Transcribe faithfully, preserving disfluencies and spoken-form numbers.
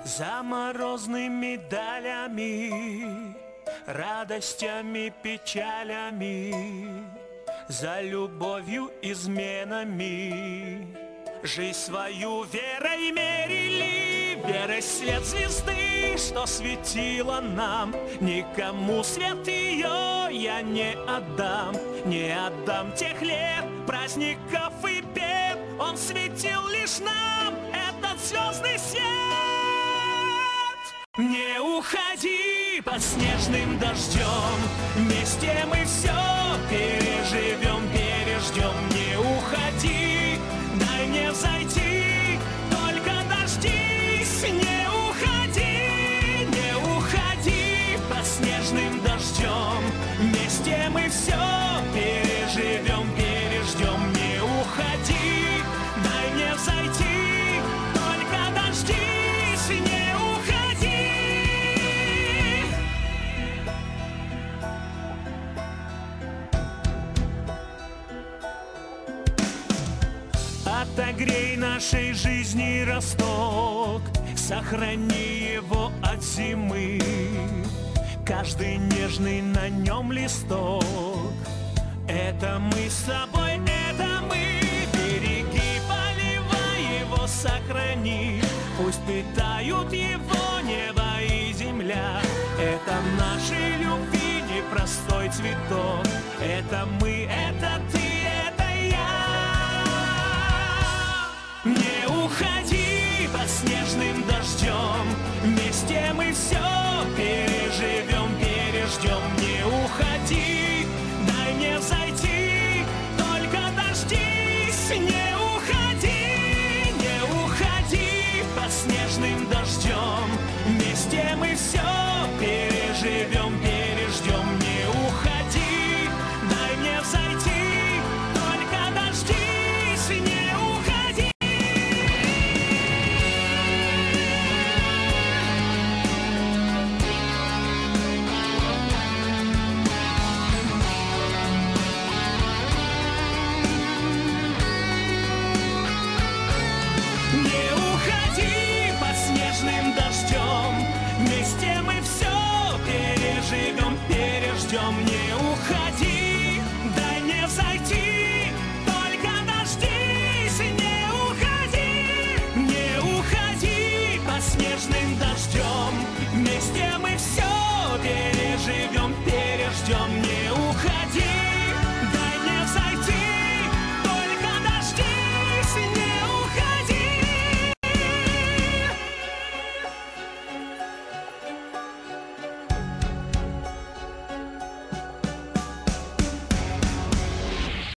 За морозными далями, радостями, печалями, за любовью, изменами, жизнь свою верой мерили, верой свет звезды, что светила нам. Никому свет ее я не отдам, не отдам тех лет, праздников и бед. Он светил лишь нам, этот звездный свет. Не уходи под снежным дождем, вместе мы все переживем, переждем. Не уходи, дай мне взойти, только дождись. Не уходи, не уходи под снежным дождем, вместе мы все переживем, переждем. Не уходи, дай мне взойти, только дождись. Не уходи. Отогрей нашей жизни росток, сохрани его от зимы, каждый нежный на нем листок. Это мы с собой, это мы. Береги, поливай его, сохрани, пусть питают его небо и земля. Это нашей любви непростой цветок. Это мы, это ты, это я. Не уходи под снежным дождем, вместе мы все переживем, переждем. Не уходи, дай мне взойти, только дождись. Не уходи, не уходи под снежным дождем, вместе мы все переживем, переждем. Не уходи, дай мне взойти, только дождись. Не уходи. Не уходи под снежным дождем, вместе мы все переживем, переждем. Не уходи, дай мне взойти, только дождись. Не уходи, не уходи под снежным дождем, вместе мы все переживем, переждем.